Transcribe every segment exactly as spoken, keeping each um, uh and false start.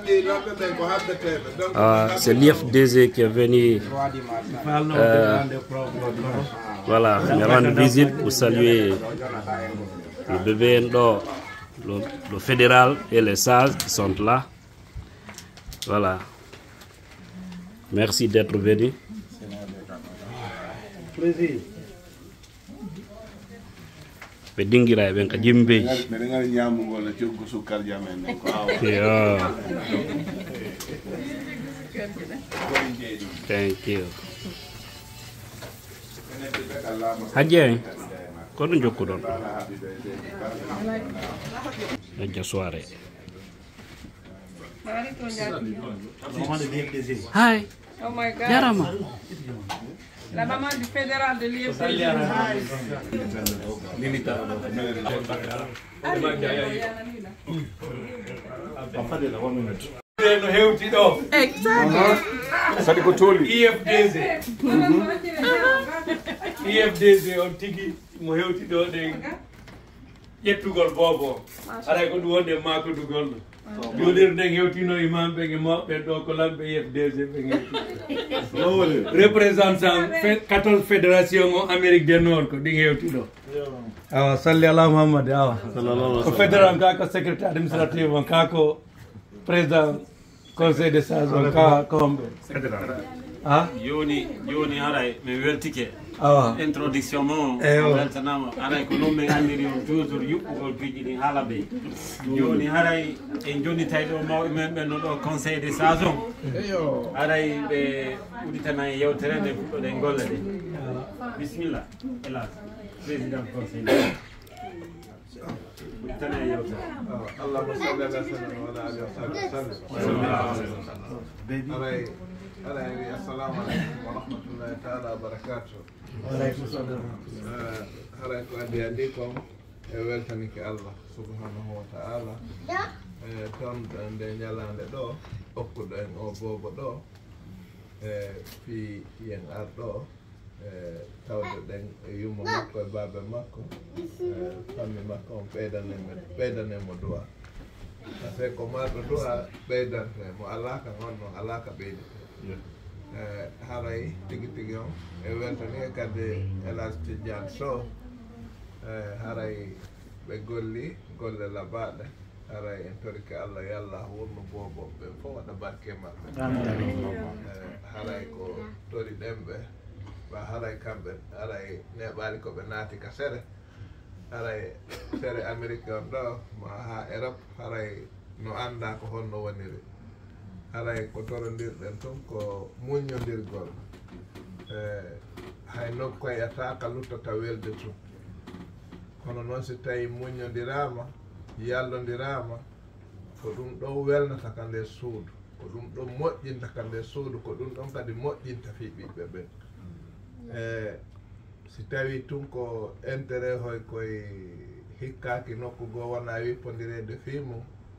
Ah, c'est l'I F D Z qui est venu euh, voilà, me rendre visite pour saluer le bébé Ndo, le, le fédéral et les sages qui sont là. Voilà. Merci d'être venu. Plaisir. Be dingira ben ka jimbe. Thank you. Hadje ko do jokku don. Hadje soirée. Hi. Oh my God. Yarama. La maman du fédéral de l'I F D Z. Exactly. E F D Z. E F D Z on tigi mo hewti do de yettugol bobo. Ara ko du wonde mako dugol. Jodir de hewtino imam be mo be do ko lambe E F D Z be ngeti. Représentant quatorze fédération Amérique du Nord ko di hewti do. Awa salli ala Muhammad awa. Sallallahu alaihi wasallam. Fédéral ka ko secrétaire administratif on ka ko président conseil de sages on ka ko ah yoni yoni haray me weltike awa introduction mo weltanama haray ko non me andiri on toujours yubbugol piji din hala be yoni haray en joni taydo maw men ben no do conseil de saison haray be uditana yewtere de fuddo de golle de bismillah elas président conseil uditana yewtere allahumma salli ala sayyidina wa ala alihi wa sahbihi haray haray assalamu alaikum wa rahmatullahi ta'ala wa barakatuh. Alaikum assalam. Haray ko andi andi ko e weltanike Allah subhanahu wa ta'ala e ton nde nyalande do okkudo en o bobo do e fi yen ardo e tawde den yummo makko e babe makko e fammi makko on beydane beydane mo du'a parce que ko mardo du'a beydante mo alaka ngonno alaka beydite Uh, haray tigi tigi on e weltani kadi Elhadj Tidiane Sow uh, haray ɓe golli golle labaɗe haray en torike Allah yallah wurno bobo ɓe fof waɗa barke maɓɓe haray ko tori ɗemɓe ba haray kamɓe haray neɓali koɓe naati ka sere haray sere Amérique on ɗo ma ha Europe haray no anda ko honno woniri haray ko torondirɗen tun ko muññodirgol e hay nokku e ataka luttata welde tun kono noon si tawi muññodirama yallondirama ko ɗum ɗon welnata ka nder suudu ko ɗum ɗon moƴƴinta ka nder suudu ko ɗum ɗon kadi moƴƴinta fi ɓiɓɓe ɓen e si tawi tun ko intérêt hoy koye hikkaki nokku goo wona wippodirede fi mum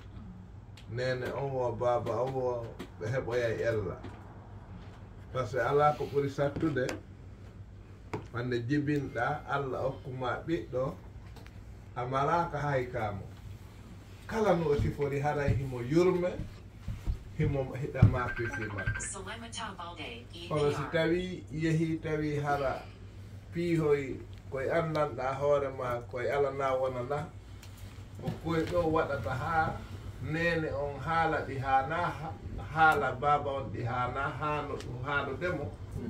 nene on wo baba on wo ɓe heɓoya e ella par ce que ala ko ɓuri sattude hande jibinɗa Allah hokkuma ɓiɗɗo a malaka hay kamo kala no o sifori haray himo yurme himo hiɗa mapisi makko kono si tawi yeehi tawi hara piihoy koye andanɗa hoore ma koye alana wonana ko koye ɗo waɗata ha nene on haala ɗi hana haala baba on ɗi hana hano ɗum haanudemo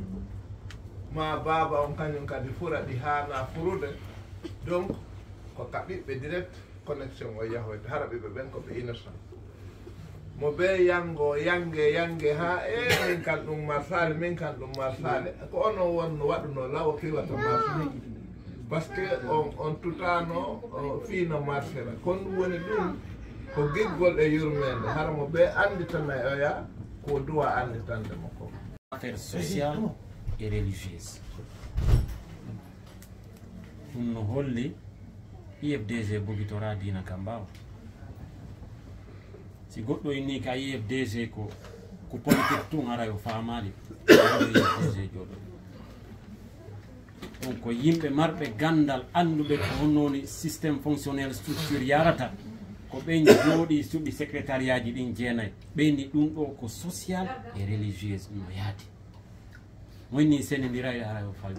ma baba on kañum kadi fura ɗi hana furude donc ko ka ɓiɓɓe direct connexion o yahoyde hara ɓiɓɓe ɓen ko ɓe innocent mo ɓe yango yange yange ha e min kan ɗum marsale min kan ɗum marsale ko ono wonno waɗuno lawo kiwata marche par ce que on on tutano fiino marchera kon ɗum woni ɗum ko giggol e yurmede hara mo ɓe anditana oya ko duwa anditande mo ko affaire sociale et religieuse ɗum no holli I F D Z bogitora dina kam mbawa si goɗɗo inni ka I F D Z ko ko politique tun ara yo famali I F D Z joɗo donc ko yimɓe marɓe gandal anduɓe ko honnoni systéme fonctionnel structure yarata ko ɓe jooɗi suɓi secrétariat ji ɗin jeenayi ɓeyni ɗum ɗo ko social et religieuse no yaadi wonni senedira e ara o falji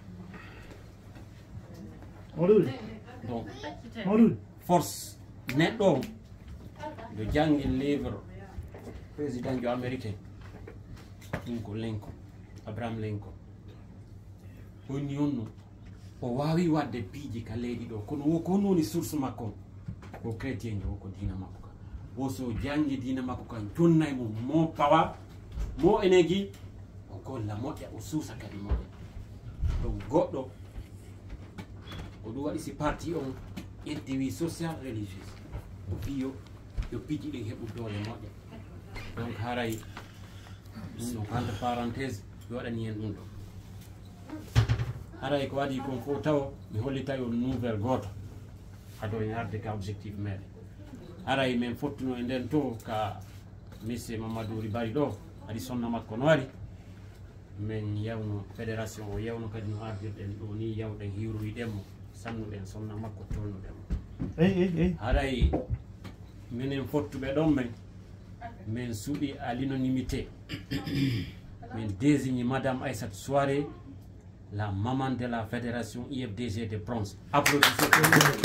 donc force neɗɗo o do janggi livre président jo américain ɗum ko Lincoln Abraham Lincoln woni on o wawi wadde piiji ka leydi ɗo kono wo ko woni source makko ko chrétien jo ko dina makko ka wo so jangi dina makko kan jonnay mo mo pawa mo enegi o golla moƴƴa o suusa kadi moƴƴa ɗum goɗɗo ko ɗum waɗi si parti on ƴeddiwi social religieuse o fiyo yo piiji ɗin heɓu doole moƴƴa donc haray ɗum ɗon entre parenthèse mi waɗani hen ɗum ɗo haray ko waɗi kon fof taw mi hollita yo nouvelle goto hado en arde ka objectif meɗen haray min fottuno e nden to ka monsieur Mamadou Ribari ɗo haɗi sonna makko no wari min yawno fédération o yawno kadi no ardirɗen ɗo ni yawɗen hiwroyiɗenmo sannuɗen sonna makko tolnuɗenmo haray minen fottuɓe ɗon men min suuɓi à l'unanimité min désigne madame Aïssatou Souaré la maman de la fédération I F D G de bronze. Applaudissez pour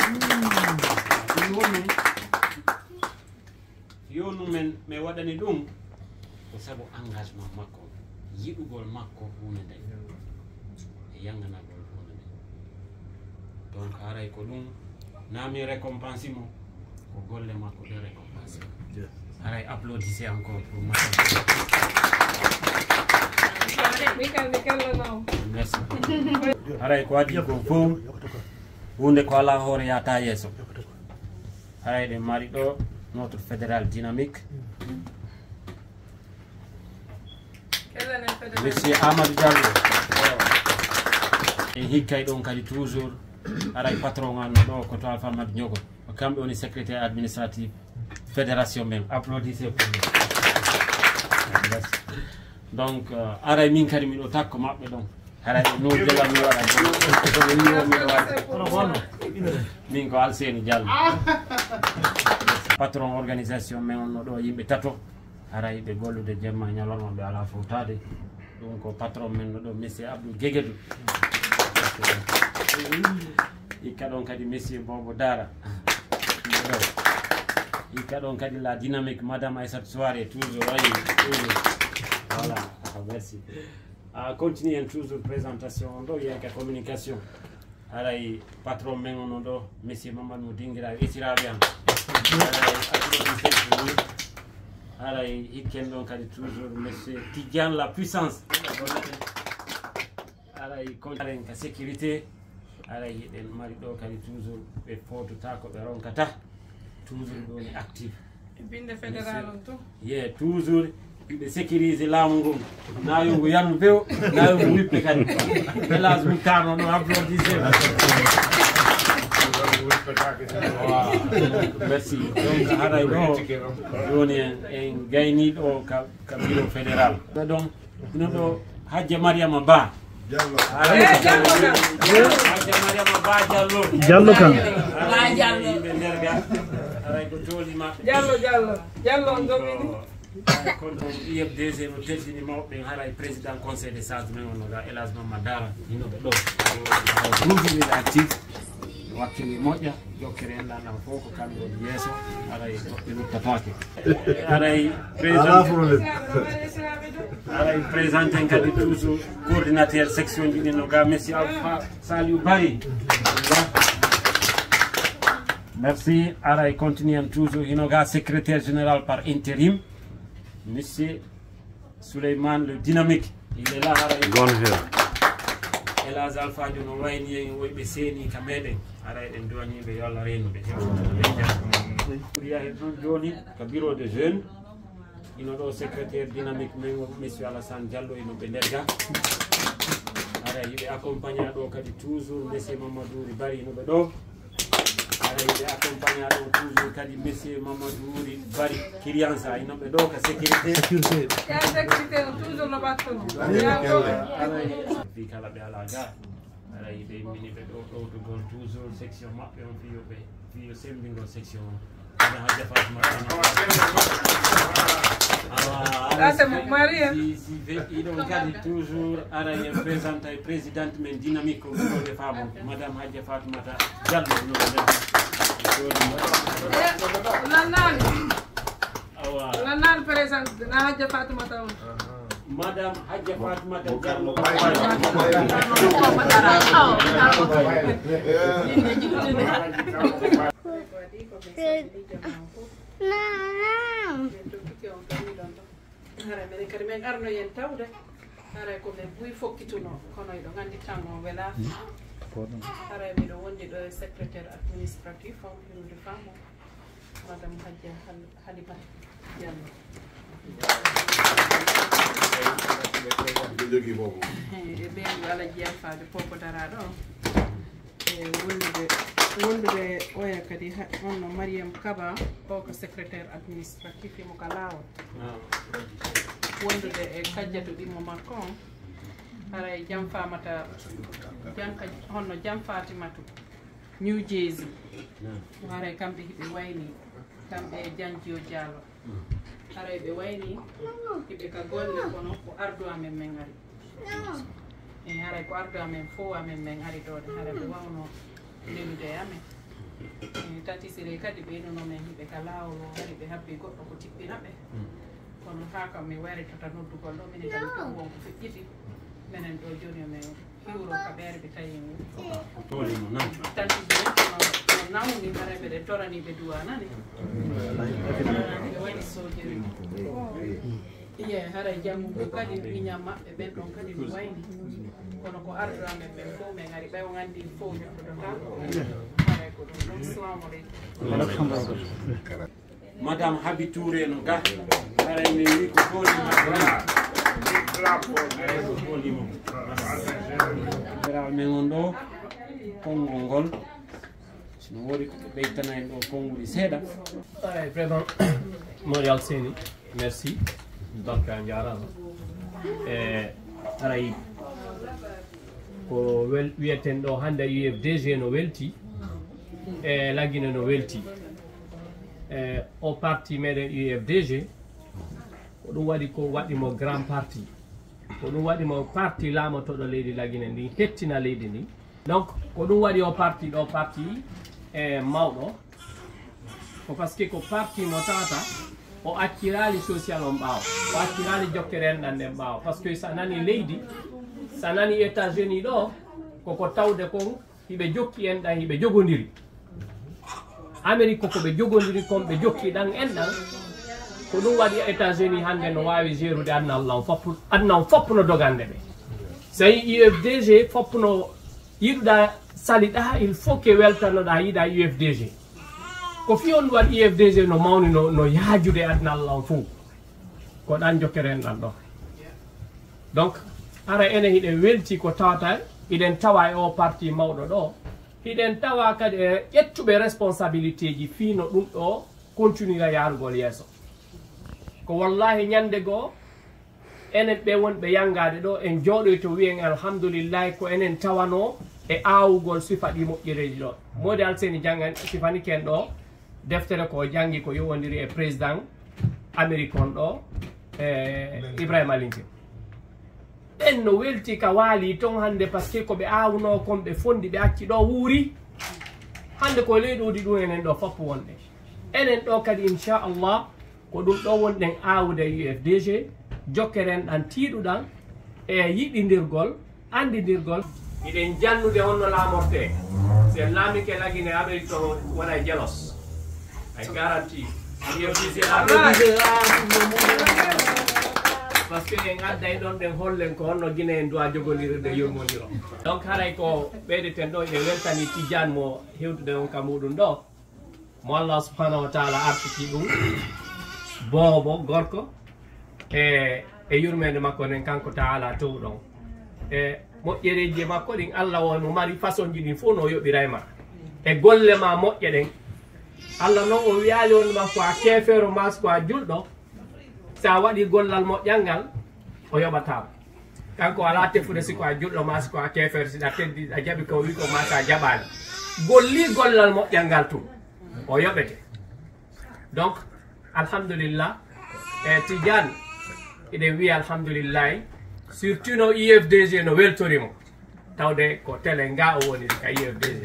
nous. Yo nous men me waɗani ɗum ko sabu engagement makko yiɗugol makko hunde nde e yanganagol hunde nde donc haray ko ɗum nami récompense mo ko golle makko ɗe récompense haray applaudissez encore pour madame. Merci. Haray ko waɗi ko fof hunde ko ala hoore yata yeeso haray ɗen mari ɗo notre fédéral dynamique monsieur Amadou Diallo e hikkay ɗon kadi toujours haray patron an ɗo ko to Alpha Madi Ñogo o kamɓe woni secrétaire administratif fédération men applaudissez pour nous. Donc uh, aray min kadi miɗo takko maɓɓe ɗon haray no jegal mi waɗa min ko Alseni Diallo patron organisation men on no ɗo yimɓe tato haray ɓe gollude jemma ñalorma ɓe ala fowtade ɗum ko patron men no ɗo monsieur Abdou Guéguédou hikka ɗon kadi monsieur Bobo Dara hikka ɗon kadi la dynamique madame Aïssatou Souaré toujours ayi toujours. Voilà, merci. Uh, continue toujours présentation do yenka communication. Aray patron men on do monsieur Mamadou Dingira etirabe am. Aray hikken don kadi toujours monsieur Tidiane la puissance. Aray continue ka sécurité. Aray den mari do kadi toujours be fotuta ko be ronkata. Toujours do ni actif. Binde fédéral on to. Yeah, toujours ɓe sécurise laamu ngu nayo ngu yannu few nayo ngu wippe kadi hélas mum tarno ɗo applaudissé merci donc haray ɗo joni en gayni ɗo ka ka bureau fédéral donc ino ɗo Hadja Mariama Ba Hadja Mariama Ba Diallo Diallo kan yimɓe nder ga haray ko tolima Diallo Diallo Diallo on domini kono I F D G no teddini mawɓe haray président conseil des sages men onoga Elage Mamma Dara inoɓe ɗo toujours actif wakkili moƴƴa jokkere en ɗanɗan fof ko kamɓe woni yeeso haray goɓɓe nuttatake haray haray présenté kadi toujours coordinateur section ji ɗin no ga monsieur Alpha Saliou Bari merci haray continue toujours hinoga secrétaire général par intérim monsieur Souleymane le dynamique il est là haray Elage Alpha jo no wayni en woyɓe seeni ka meɗen haray ɗen duwaniɓe yo Allah renuɓe yahi ɗon joni ko bureau de jeune ino ɗo secrétaire dynamique men monsieur Alassane Diallo ino ɓe nder ga haray yiɓe accompagné ɗo kadi toujours monsieur Mamadou Ribari ino ɓe ɗo haray yiɓe accompagné ɗo toujours kadi monsieur Mamadou Bari Kiriansa ino ɓe ɗo ka sécurité sécurité toujours no battono fi kala ɓe ala ga haray ɓe mini ɓe ɗo ɗowtugol toujours section maɓɓe on fiyoɓe fiyo sembingol section Ça, c'est mon mari. Il a toujours arrêté présenté le président mais dynamique au niveau des femmes, Madame Hadja Fatoumata Diallo. La nan présente, la Hadja Fatoumata. Madame Hadja Fatoumata Diallo. Hara menen kadi min arno yen tawde hara ko min buy fokkituno kono eɗo gandi tanno wela hara miɗo wondi ɗo e secrétaire administratif o yimde famo madame Hadja Halimata Diallo e ɓeydu ala jeyan fade poko dara ɗo e wondude wondude oya kadi onno Mariam Kaba o ko secrétaire administratif mo ka lawol wondude e kajjatu ɗimmo makko on haray jam famata jam honno jam fatimatu New Jersey haray kamɓe hiɓe wayni kamɓe e Janjio Diallo haray ɓe wayni hiɓe ka golle kono ko ardu amen men ari e haray ko ardu amen fo amen men ari ɗoɗe haray ɓe wawno lelude e amen e tati sire kadi ɓeynuno men hiɓe ka lawol o ari ɓe habbi goɗɗo ko tiɓɓina ɓe kono ha kam mi waritata noddugol ɗo minen kadi ɗum wonko feƴƴiti minen ɗo joni omin hiwro ka ɓerɓe tawi tanti ɓe no nawni hara ɓeɗe toraniɓe duwanani ɓe waɗi sojeri iye haray janggugo kadi ɗiñam maɓɓe ɓen ɗon kadi mi wayni kono ko ardu amen ɓen fof min ari ɓeyo gandi fof ñoɗɗodota haray ko ɗum ɗon salamu aleykum Madame Habi Touré no ga haray mi wi ko foli ma men on ɗo konngol ngol sino wori ko ɓe ɓeytana en ɗo konnguli seeɗa vraiment Mori Alseni merci donc a jarama e haray ko wel wiyeten ɗo hande U F D G no welti e laggine no welti e o parti meɗen U F D G ko ɗum waɗi ko waɗimo grand parti ko ɗum waɗimo parti laamotoɗo leydi laggine ndi hettina leydi ndi donc ko ɗum waɗi o parti ɗo parti e mawɗo ko par ce que ko parti mo tawata o accirali social on ɓaawa o accirali jokkere enɗan nden ɓaawa par ce que sa nani leydi sa nani États-Unis ɗo koko tawde kon hiɓe jokki enɗan hiɓe jogodiri Amérique koko ɓe jogodiri kon ɓe jokki ɗan enɗan ko ɗum waɗi États-Unis hannde no wawi gérude adna allah foppu adna on foppuno dogande ɓe so yi U F D G foppuno yiɗuɗa saliɗa il faut que weltanoɗa yiiɗa U F D G ko fi on waɗi U F D G no mawni no, no yaajude adna allah on fo ko ɗan jokkere en ɗan ɗo donc ara ene hiɗen welti ko tawata hiɗen tawa e o parti mawɗo ɗo hiɗen tawa kadi e ƴettuɓe responsabilité ji fiino ɗum ɗo continuera yarugol yeeso ko wallahi ñande goo enen ɓe wonɓe yangade ɗo en jooɗoy to wiyen alhamdoulillahi ko enen tawano e aawugol sifa ɗi moƴƴereji ɗo modi Alseni jangan sifani ken ɗo deftere ko jangi ko yowodiri e président Amérique on ɗo e Ibrahima Lincoln ɓen no welti ka waali ton hande par ce que koɓe awno kon ɓe fondi ɓe acci ɗo wuuri hande ko leyɗodi ɗum enen ɗo foppo wonɗe enen ɗo kadi inchallah ko ɗum ɗo wonɗen awde U F D G jokkeren ɗan tiiɗuɗan e yiɗidirgol andidirgol iɗen jannude honno laamorte sen laamike lagine Amérique to wona jelos ay garanti par ce que en adday ɗon ɗen hollen ko honno guine en duwa jogolirde yurmodiro donc haray ko ɓeydeten ɗo ene weltani Tidiane mo hewtude on ka muɗum ɗo mo Allah subhanahu wa taala artiki ɗum boobo gorko e e yurmede makko nen kanko taala tow ɗon e moƴƴereji makko ɗin Allah o mo mari façon ji ɗin fof no yoɓiray ma e golle ma moƴƴe ɗen Allah noon o wiyali on ma ko a keefero ma ko a julɗo sa waɗi gollal moƴƴal ngal o yoɓatama kanko ala tefude siko a julɗo ma siko a keefere siɗa teddi a jaɓi ko wi ko ma sa jaɓani golli gollal moƴƴal ngal tum o yoɓete donc alhamdulillah e Tidiane eɗen wiya alhamdulillahi surtout no I F D G no weltorimo tawde ko télé nga o woni ka I F D G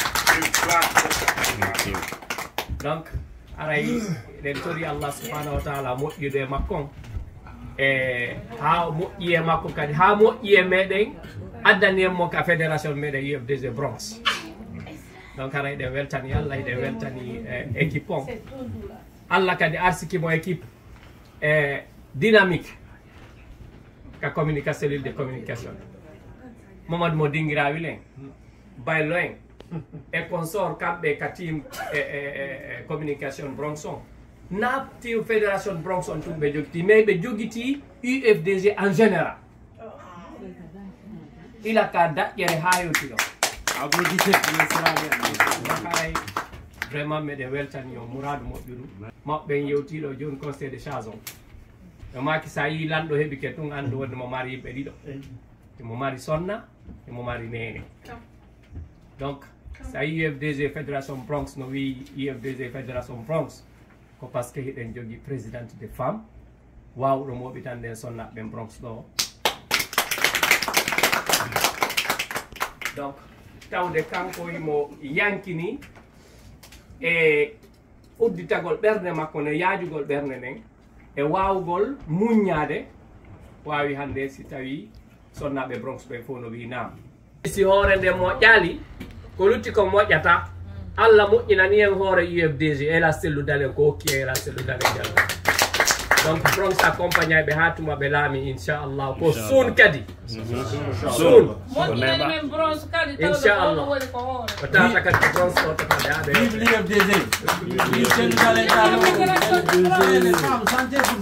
donc aray eɗen tori Allah subhanahu wa taala moƴƴude e makko e ha moƴƴi e makko kadi ha moƴƴi e meɗen addani en mo ka fédération meɗen I F D G Bronx donc ara eɗen weltani Allah eɗen weltani équipe on Allah kadi arsikimo équipe e dynamique ka communication cellule de communication Mamadou mo dingirawi len baylo en e consort kamɓe ka team e, e, e communication Bronx on na team fédération Bronx on tum ɓe jogiti mais ɓe jogiti U F D G en général ila ka daƴƴere ha yewti ɗo ay vraiment meɗen weltani o Mouradou moƴƴuɗum maɓɓen yewtiɗo joni conseil de charge on e maki sa yi lanɗo heeɓi ke tun andu wonde mo mari yimɓe ɗiɗo emo mari Sonna emo mari Nene donc sa yi U F D G fédération Bronx no wi U F D G fédération Bronx ko par ce que hiɗen jogui présidente de femme wawɗo moɓitande sonnaɓe ɓen Bronx ɗo donc tawde kanko imo yankini e udditagol ɓerde makko ne yaajugol ɓerde nden e wawgol muññade wawi hande si tawi sonnaɓe Bronx ɓe fof no wi naam si hoore nde moƴƴali ko lutti ko moƴƴata Allah moƴƴinani en hoore U F D G e la selludalen ko hokki e la selludalen jalga donc Bronx accompagne ɓe ha tuma ɓe laami inchallah ko sun kadi sun inchallah o tata kadi ko Bronx o totade haɓe vive l'U F D G vive selludalen santé pour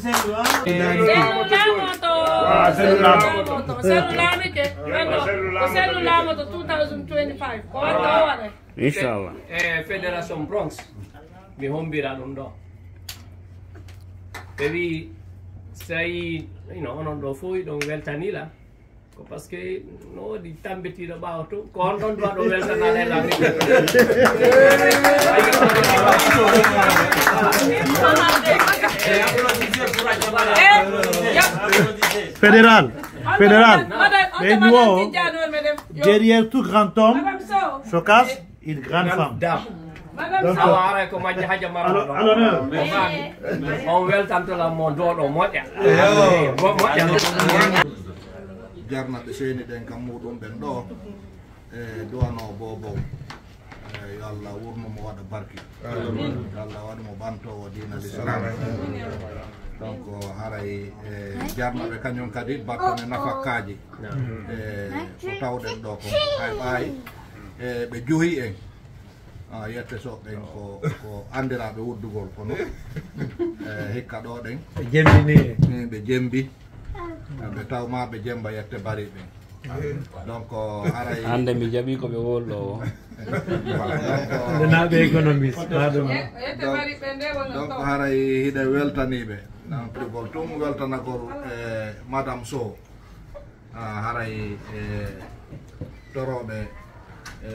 sellulamoto two thousand twenty-five ko watta o waɗa inchallah e fédération Bronx mi hombira ɗum ɗo ɓe wi so tawi ino onon ɗo fof ɗon weltanila ko par ce que no waɗi tambitiɗo ɓaawa to ko on ɗon duwa ɗo weltanade e lami fédéral fédéral ɓe duwo o derrière tout grand homme se cache une grande femme awa ara ko majja haja maro on weltantola mo doɗo moƴƴa moƴƴa jarnaɓe seni ɗen kam muɗum ɓen ɗo e duwano bobow yo Allah wurnumo waɗa barki yo Allah waɗamo ɓantowo dina l'islam donc haray jarnaɓe kañum kadi battone nafakkaji e ko tawɗen ɗo ko hay ɓaayi e ɓe joyi en yette soɓɓen ko ko andiraɓe wuddugol kono hikka ɗo ɗen ɓe jembini ɓe jembi ɓe tawma ɓe jemba yette bari ɓen donc haray hande mi jaɓi koɓe wolɗo o naɓe économiste donc haray hiɗe weltaniɓe nan prigol tum weltanagol e madame Sow haray e toroɓe e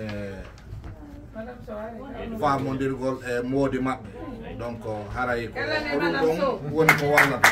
famodirgol e moodi maɓɓe donc haray ko ɗum ɗon woni ko wallata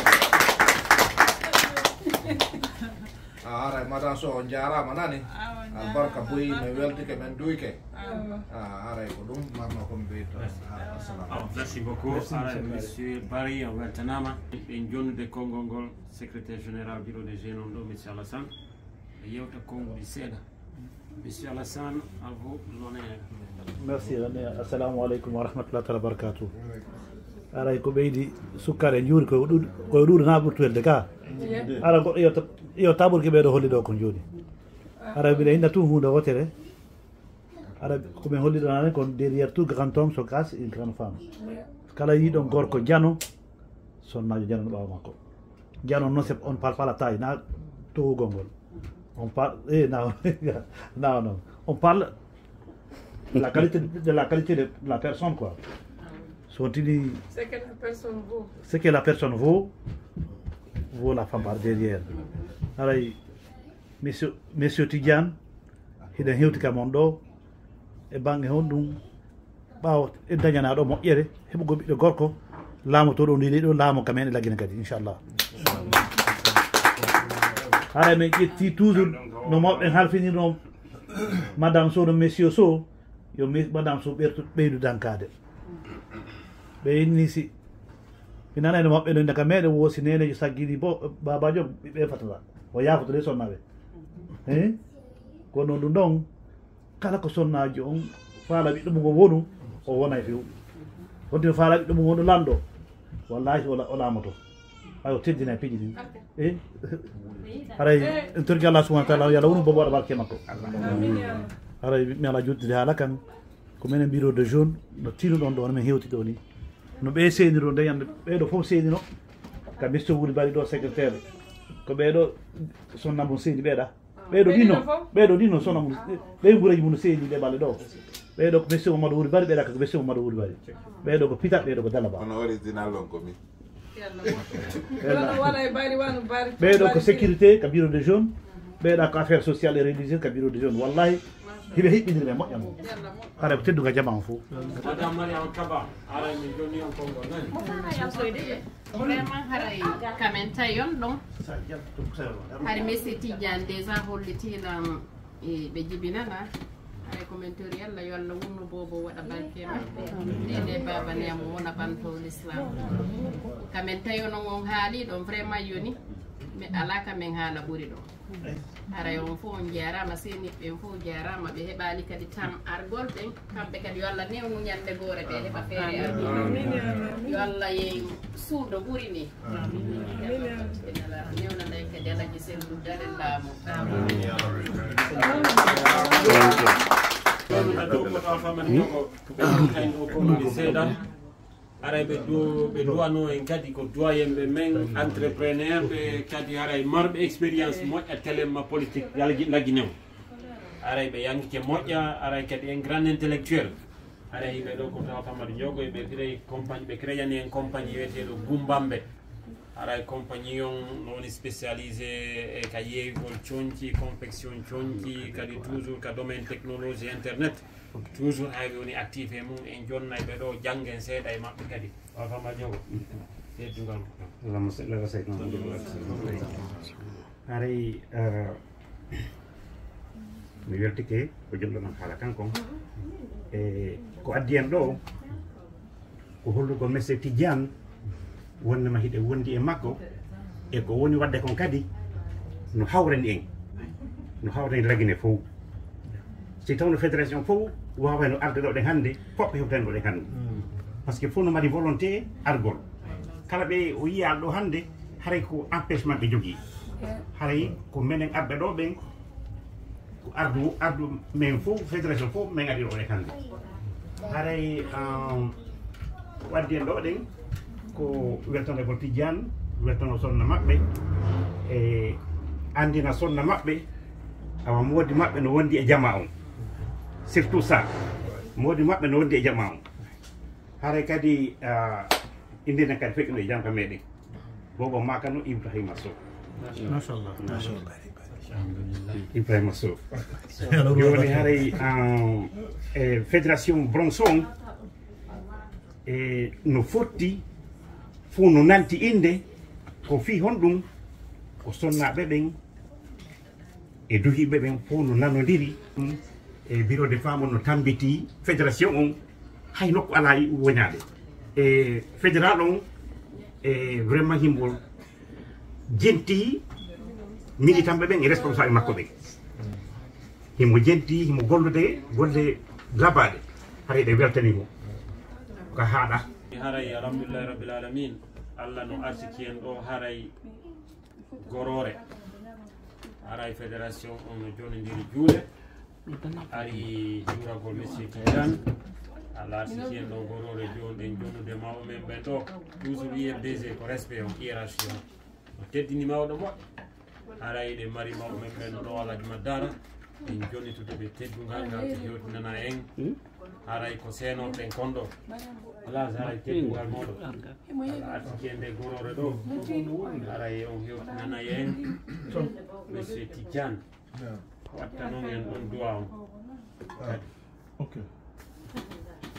haray madame Sow on jarama nani albarka boyi mi weltike men duyke haray ko ɗum marno komi wiyta assalamu merci beaucoup aray monsieur Barry on weltanama ɓe jonnude konngol ngol secrétaire général bureau de G non ɗo monsieur Alassane ɓe yewta konngol seeɗa monsieur Alassane à vous l'honneur. Merci. Assalamu alaikum wa rahmatullahi wa barakatuh. Ara ko ɓeydi sukkare juuri koye ɗuɗ koye ɗuɗo na ɓurtuwelde ka ara goɗɗo yo yo taɓurke ɓeeɗo holli ɗo ko joni ara mbiɗa hinna tun hunde wotere ara komin holliɗo nane ko derrière tout grand homme so cache une grande femme kala yiɗon gorko jano sonnajo jano no ɓawa makko jano noon c'est on parle pas la taille na towugol ngol on parle eh non non non on parle de la qualité de la qualité de la personne quoi. Sont-ils ce que la personne vaut ce que la personne vaut vaut la femme par derrière. Alors monsieur monsieur Tidiane hiɗen hewti ka mon ɗo e bange honɗum ɓaawa en dañanaɗo moƴƴere heɓugo ɓiɗɗo gorko laamotoɗo ndi ɗo laamo kamen e laggina kadi inchallah haray min ƴetti toujours no mawɓen halfinirno madame Sow no monsieur Sow yo madame Sow ɓertu ɓeydu dankade ɓe inni si mi nanani mawɓe no ndeka meɗen woosi nenejo saggiɗi bo babajo ɓiɓɓe fatata o yafotoɗe sonnaɓe e kono ɗum ɗon kala ko sonnajo on faala ɓiɗɗo mum o wonu o wona e few wonti faala ɓiɗɗo mum wonu lanɗo wallahi o laamoto ay o teddina e piiji ɗin e haray en torki Allah subahana taala yo Allah wonu bobo waɗa barke makko haray mi ala joddide haala kan ko minen bureau de jaune no tinu ɗon ɗo no min hewti ɗo ni no ɓe seeniro nde yande ɓeɗo foof seenino ka misto wuli mbaɗi ɗo secrétaire ko ɓeɗo sonna mum seeni ɓeeɗa ɓeɗo ɗinno ɓeɗo ɗinno sonna mum ɓe guuraji mum no seeni ɗe ɓalle ɗo ɓeɗo ko monsieur Mamadou Wuri Bari ɓeɗa ko monsieur Mamadou Wuri Bari ɓeɗo ko Pita ɓeɗo ko Dalaba ono original on komi ɓeɗo ko sécurité ka bureau de jaune ɓeɗa ko affaire sociale et religieuse ka bureau de jaune wallahi hiɓe hiɓɓinirme moƴƴam haɗa ko tedduga jama on fof madame Mariama Kaba ara min joni on kongo nani vraiment haray kamen tawi on ɗon haɗa Messi Tidiane déjà hollitilam ɓe jibinana haray komin tori Allah yo Allah wonno bobo waɗa barke maɓɓe nde baba nemo wona ɓanto l'islam kamen tawi on on haali ɗon vraiment yoni mi ala kamen haala ɓuuri ɗo haray on fof on jarama seniɓɓe en fof jarama ɓe heɓali kadi tam argol ɓen kamɓe kadi yo Allah newnu ñande goore ɓe heɓa feere argol yo Allah ye suuɗo ɓuuri ni newna nday kadi alaji sellu dare laamu ɗoɗoɗa famani ko kayn o konodi seeɗa aray ɓe ɓe duwano en kadi ko doyenɓe men entrepreneur ɓe kadi haray marɓe expérience moƴƴa téléma politique lagguinew aray ɓe yanguike moƴƴa aray kadi en grand intellectuel aray ɓe ɗo ko tawa famadi jogoy ɓe créé compagnie ɓe créani en compagnie wiyeteɗo Gumbambe aray compagnie on nowoni spécialisé e ka yeeygol coñci confection coñci kadi toujours ka domaine technologie internet toujours hayɓe woni actif e mum en jonnay ɓe ɗo janggen seeɗa e maɓɓe kadi o fama jogo seddugal allahma salli ala sayyidina aray mi weltike ko jomɗonon haala kankon e ko addi en ɗo ko hollugo monsieur Tidiane wonnama hiɗe wondi e makko e ko woni wadde kon kadi no hawren en no hawren lagine fof si tawno fédération fof wawano arde ɗo ɗen hannde foɓɓe hewtani ɗo ɗen hannde par ce que fof no mari volonté argol kala ɓe o yiya ɗo hannde haray ko empêchement ɓe jogui haray ko minen arɓe ɗo ɓen ko ardu ardu men fof fédération fof min ari ɗo ɗen hannde haray waddi en ɗo ɗen ko weltande ko Tidiane weltano sonna maɓɓe e andina sonna maɓɓe awa modi maɓɓe no wondi e jama on surtout ça modi maɓɓe no wondi e jama on haray kadi indinen kadi feƴƴuno e janka meɗen bobo makano Ibrahima Sow machallah Ibrahima Sow joni haray e fédération Bronson e no fotti fuu no nanti inde ko fi honɗum ko sonnaɓe ɓen e duhiɓe ɓen fof no nanodiri e bureau de femme no tambiti fédération on hay nokku ala woñade e fédéral on e vraiment himɓe jenti militanɓe ɓen e responsable makko ɓen himo jenti himo gollude golle labaɗe haray ɗe weltanimo ko haaɗa haray alhamdulillahi rabbil alamin Allah no arsiki en ɗo haray gorore haray fédération on no jonodiri juuɗe ari juuragol monsieur Tidiane Allah arsiki en ɗo gorore joni ɗen jonude mawɓe men ɓen ɗo toujours I F D G ko respect on hiérarchie on no teddini mawɗo moƴƴo haray ɗe mari mawɓe men ɓen ɗo Alaji Madara en jonitude ɓe teddugal ngal ko hewtinana en haray ko seenoɓe kon ɗo ala haray teddugal moɗo ala arsiki en nde gorore ɗo haray on hewtinana en monsieur Tidiane watta noon en ɗon duwa on kadi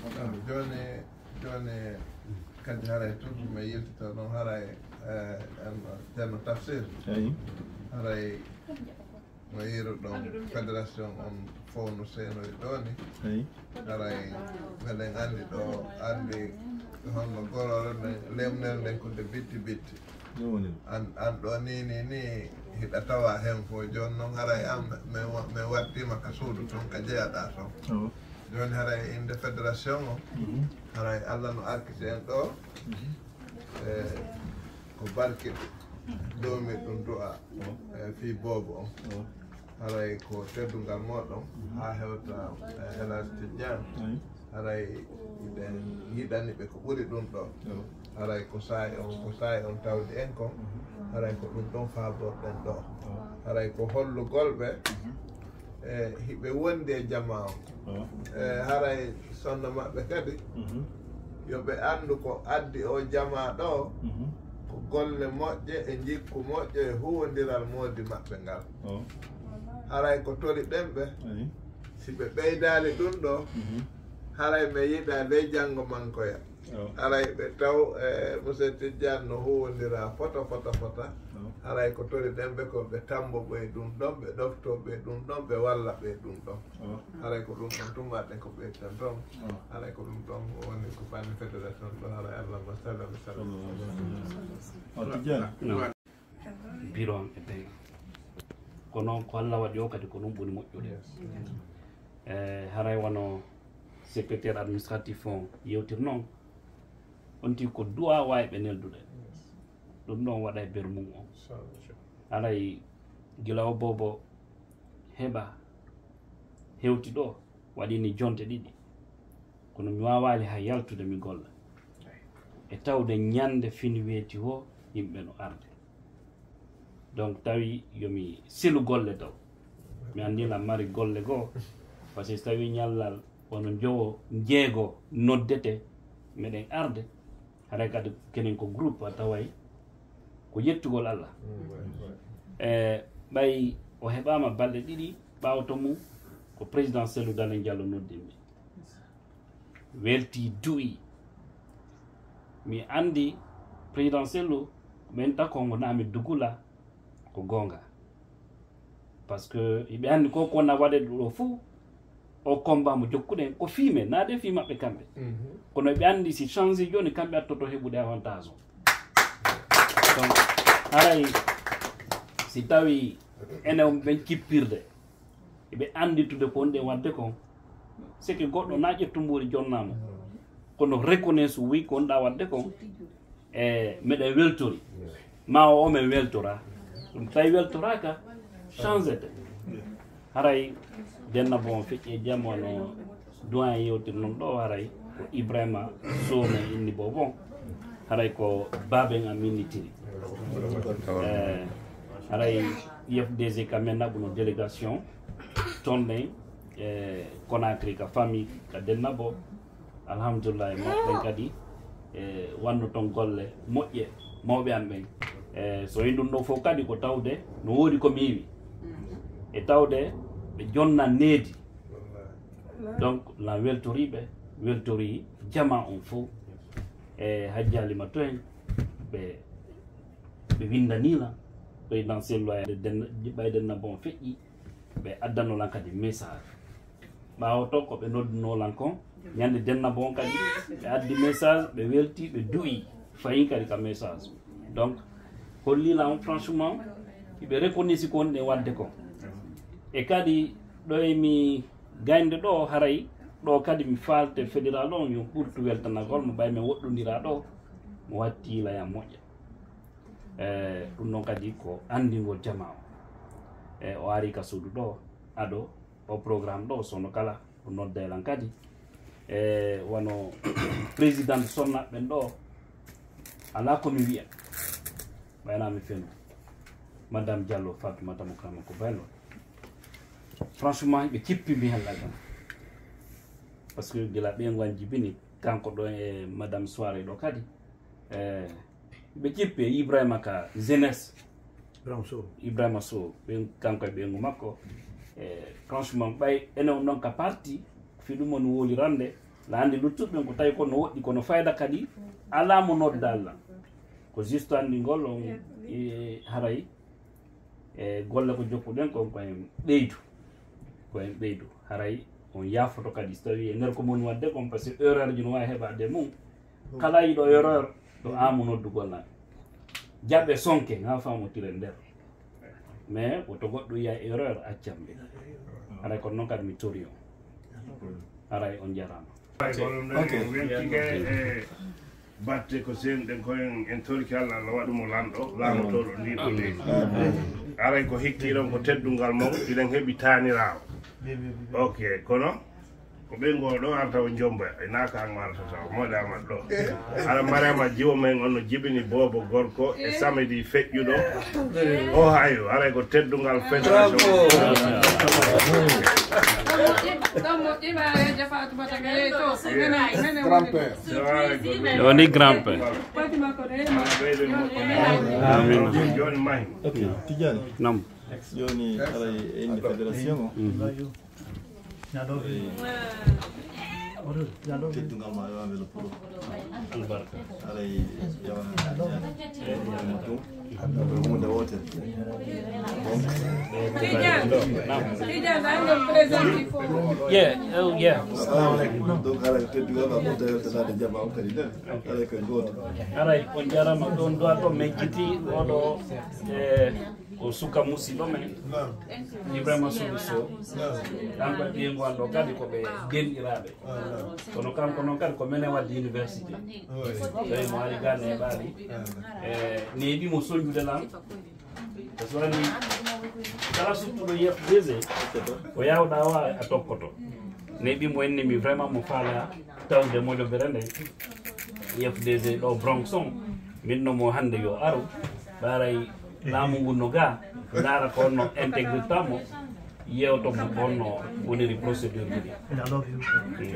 joni joni kadi haray tout mi yiltito noon haray en ceerno Tafsir haray mo yiru ɗon fédération on fowno seenoyi ɗo ni haray meɗen anndi ɗo anndi honno gorore nden lemnere nden ko nde bitti bitti an an ɗo ni ni ni hiɗa tawa hen fo joni noon haray an min wattima ka suudu toon ka jeeyaɗa toon joni haray inde fédération o haray Allah no arkiti en ɗo e ko barkiɗo ɗomi ɗum du'a e fi boobo on haray ko teddungal moɗon ha hewta Elhadji Tidiane haray ɗen yiɗani ɓe ko ɓuri ɗum ɗo haray ko saayi on ko saayi on tawdi en kon haray ko ɗum ɗon faaborɗen ɗo haray ko hollugolɓe e hiɓe wondi e jama o e haray sonno maɓɓe kadi yoɓe anndu ko addi o jama ɗo ko golle moƴƴe e jikku moƴƴe e huwondiral moodi maɓɓe ngal haray ko tori ɗemɓe si ɓe ɓeydali ɗum ɗo haray mi yiɗa ley janngo mankoya haray ɓe taw e monsieur Tidiane no huwondira fota fota fota haray ko tori ɗemɓe ko ɓe tambo ɓe ɗum ɗon ɓe ɗofto ɓe ɗum ɗon ɓe walla ɓe ɗum ɗon haray ko ɗum ɗon tummaɗen ko ɓeytan toon haray ko ɗum ɗon woni ko fanni fédération ɗo haray allahma salli ala sallam biron e ɓey ko noon ko Allah waɗi o kadi ko ɗum ɓuri moƴƴude e haray wono secrétaire administratif on yewtir noon on ti ko duwa wawi ɓe neldude ɗum ɗon waɗa e ber mum o haray gila o bobo heɓa hewti ɗo waɗini jonte ɗiɗi kono mi wawali ha yaltude mi golla e tawde ñande fini weeti o yimɓe no arde donc tawi yomi silu golle taw mi andila mari golle goo par ce que so tawi ñallal wono jowo jeego noddete meɗen arde haray kadi kenen ko groupe a taway ko yettugol Allah e ɓay o heɓama balɗe ɗiɗi ɓawto mum ko président Cellou Dalein Diallo noddimi welti du'i mi andi président Cellou min takongo nami dugula ko gonga par ce que yiɓe andi ko konna waɗe ɗo fou o combat mo jokkuɗen ko fiime naade fi maɓɓe kamɓe kono ɓe andi si change joni kamɓe attoto heɓude avantage o donc haray si tawi enen ɓen kippirde eɓe anditude ko wonɗen wadde kon c'est que goɗɗo na ƴettumbuuri jonnama kono reconnaisse wi ko wonɗa wadde kon e meɗen weltori ma o omen weltora ɗum tawi weltoraka changete haray denna bon feƴƴe jaam no doyen yewtir noon ɗo haray ko Ibrahima Sowne inni bo bon haray ko baben am minnitiri e haray I F D G kamen naɓuno délégation tonɗen e Conakry ka famille ka denna bo alhamdulillah moɓɓen kadi e wanno toon golle moƴƴe mawɓe am ɓen e so wi ɗum ɗo fof kadi ko tawde no woodi ko miiwi e tawde ɓe jonna needi donc la weltoriɓe weltori jama on fof e Hadji Halima to en ɓe ɓe windanila président Cellou ɓaydenna bon feƴƴi ɓe addanolan kadi message ɓawo to ko ɓe noddinolan kon ñande denna bon kadi ɓe addi message ɓe welti ɓe du'i fayin kadi ka message donc hollila on franchement ɓe reconnaisssi ko wonɗen wadde kon e kadi ɗo emi gaynde ɗo haray ɗo kadi mi falte fédéral on yo ɓurtu weltanagol mo ɓay min woɗɗodira ɗo mo watti layam moƴƴa e ɗum noon kadi ko andigol jama o e o ari ka suudu ɗo aɗo o programme ɗo sono kala o noddelan kadi e wono président sonnaɓɓen ɗo ala komi wiya ɓaynami fendu madame Diallo Fatoumata Mokrama ko baylo franchement ɓe kippimi hen lagam par ce que gila ɓen jibini kanko ɗo e madame Soiré ɗo kadi e ɓe kippi Ibrahima ka jeunesse Ibrahima Sow ɓen kanko e ɓengu makko e franchement ɓay enen noon ka parti fi ɗum on wolirande laandi luttuɓe ko tawi kono woɗɗi kono fayda kadi alamo nodda Allah ko juste anndingol on haray e golle ko jokkuɗen kon koyen ɓeydu koyen ɓeydu haray on yafoto kadi so tawi e nder ko moni wadde kon par ce que erreur ji no wawi heɓade mum kala yiɗo erreur ɗo amu noddu gollaɓe jaɓɓe sonke ha famotire nder mais woto goɗɗo yiya erreur accamɓe haray kono noon kadi mi tori on haray on jarama weltige batte ko senɗen koyen en torki Allah Allah waɗumo lamɗo laamotoɗo ndiɗo leydi aray ko hikkiɗon ko teddungal mawɗo iɗen heeɓi tanirawo ok kono ko ɓengo ɗo an taw jomba e naka an arata taw moɗamat ɗo aɗa marema jiwo men on no jibini bobo gorko e samedi feƴƴuɗo o hayo aray ko teddungal fédération woni grand père joni mahi Tidiane nam joni aray indi fédération o teddungal ma yo welo pour albarka aray yawana ɗum hunde wotel yeah oh yeah donc aray teddungal ma ɓurda weltanade jama o kadi nden aray koye goto aray on jarama ɗon dowa to min jiti oɗo e o suka musidɗo men Ibrahima Sow kanko e ɓiyengo an ɗo kadi koɓe denɗiraɓe kono kanko noon kadi ko mene wadde université tawi mo ari ga neɓaali e neeɓimo soñjude lam e so wani kala suttuɗo yef D G ko yawɗa wa a tokkoto neeɓimo ennimi vraiment mo faala tawde moƴobere nde yef D G ɗo Bronx on minno mo hande yo aru ɓaray laamu ngu no ga ndaara ko onno intégrité mo yewto mo bonno woniri procédure ji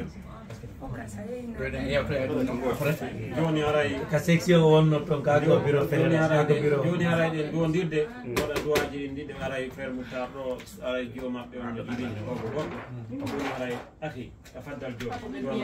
joni aray ka section wonno ton ka ko bureau fédération bureau joni aray ɗen ɗodirde waɗa duwaji ɗin ɗiɗi aray frère moutar ɗo aray jiwo maɓɓe on no jiɗini o ko goɗɗo woni aray aki a faddal joni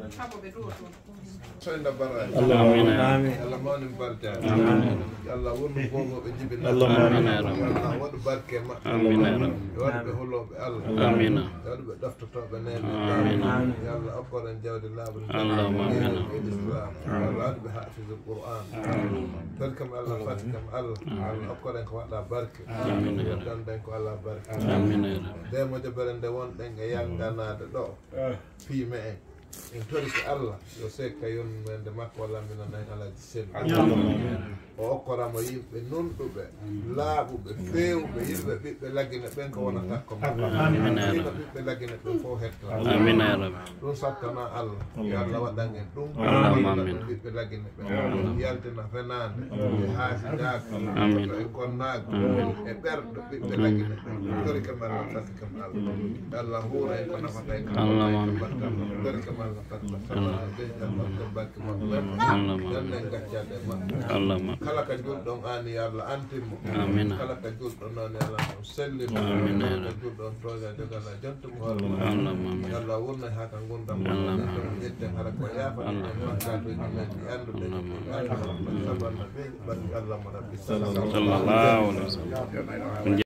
soyna bara Allah amin Allah mawni barka amin Allah wonno bogoɓe jibina Allah amin Allah waɗu barke maɓɓe amin waɗɓe holoɓe Allah amin waɗɓe ɗoftotoɓe nene amin ya Allah okkoren jawde laaɓre اللهم آمين الإسلام الله أدب حافظ القرآن بركم الله فاتكم الله الله أكبر إنك وعلا بركة آمين يا رب دان دانك الله بركة آمين يا رب دائما جبرن دوان دانك يانغانا دو في مئة إن تورك الله يسيك يون من دماغ ولا من النهي على جسد وأكبر ما يبقى ننطبع لابو بفيو بيبقى بيبقى لجنة بينك ونتاكم آمين يا رب بيبقى لجنة بفوهك آمين يا رب دون ساتنا الله يا الله ودانك دون آمين بيبقى لجنة يالتنا فنان هاسي جاك آمين يكون ناك برد بيبقى لجنة تورك ما الله فاتكم الله الله هو رأيك نفتك الله آمين تورك ما الله فاتكم الله الله تبارك الله الله آمين kala ka julɗon an ya Allah antimo kala ka julɗon noon ya Allah no sellimo kala ka julɗon toga jogana jontumo hoore ya Allah wurna ha ka gurdam ƴetten hara ko yafaɗe makkaɗoji men ɗi andude andu sabanna ɓe barki Allah mo rabbi sallallahu alaihi wa sallam